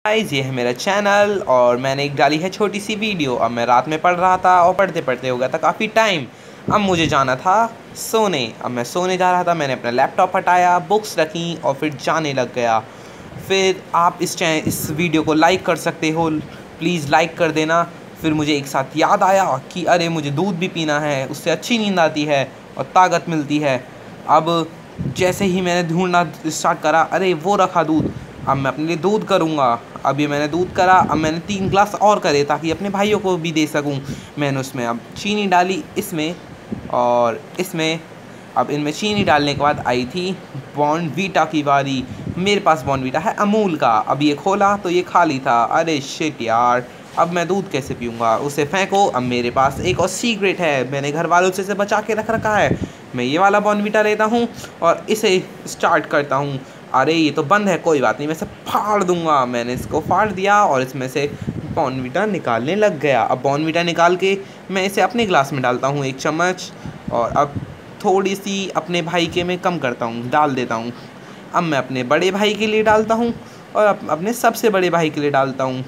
Guys, ये है मेरा चैनल और मैंने एक डाली है छोटी सी वीडियो। अब मैं रात में पढ़ रहा था और पढ़ते पढ़ते हो गया था काफ़ी टाइम। अब मुझे जाना था सोने। अब मैं सोने जा रहा था, मैंने अपना लैपटॉप हटाया, बुक्स रखी और फिर जाने लग गया। फिर आप इस वीडियो को लाइक कर सकते हो, प्लीज़ लाइक कर देना। फिर मुझे एक साथ याद आया कि अरे मुझे दूध भी पीना है, उससे अच्छी नींद आती है और ताकत मिलती है। अब जैसे ही मैंने ढूंढना स्टार्ट करा, अरे वो रखा दूध, अब मैं अपने लिए दूध करूँगा। अब ये मैंने दूध करा, अब मैंने 3 ग्लास और करे ताकि अपने भाइयों को भी दे सकूँ। मैंने उसमें अब चीनी डाली इसमें और इसमें। अब इनमें चीनी डालने के बाद आई थी बॉर्नवीटा की बारी। मेरे पास बॉर्नवीटा है अमूल का। अब ये खोला तो ये खाली था। अरे शिट यार, अब मैं दूध कैसे पीऊँगा, उसे फेंको। अब मेरे पास एक और सीक्रेट है, मैंने घर वालों से इसे बचा के रख रखा है। मैं ये वाला बॉर्नवीटा लेता हूँ और इसे स्टार्ट करता हूँ। अरे ये तो बंद है, कोई बात नहीं, मैं इसे फाड़ दूंगा। मैंने इसको फाड़ दिया और इसमें से बॉर्नवीटा निकालने लग गया। अब बॉर्नवीटा निकाल के मैं इसे अपने ग्लास में डालता हूँ 1 चम्मच, और अब थोड़ी सी अपने भाई के में कम करता हूँ, डाल देता हूँ। अब मैं अपने बड़े भाई के लिए डालता हूँ और अपने सबसे बड़े भाई के लिए डालता हूँ।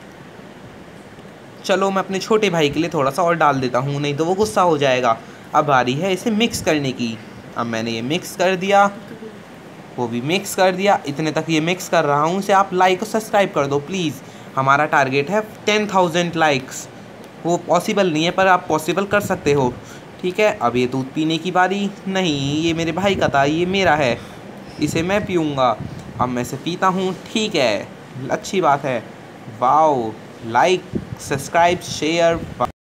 चलो मैं अपने छोटे भाई के लिए थोड़ा सा और डाल देता हूँ, नहीं तो वो गुस्सा हो जाएगा। अब बारी है इसे मिक्स करने की। अब मैंने ये मिक्स कर दिया, वो भी मिक्स कर दिया। इतने तक ये मिक्स कर रहा हूँ, इसे आप लाइक और सब्सक्राइब कर दो प्लीज़। हमारा टारगेट है 10,000 लाइक्स। वो पॉसिबल नहीं है पर आप पॉसिबल कर सकते हो, ठीक है। अब ये दूध पीने की बारी नहीं, ये मेरे भाई का था, ये मेरा है, इसे मैं पीऊँगा। अब मैं इसे पीता हूँ, ठीक है, अच्छी बात है। Wow, like subscribe share.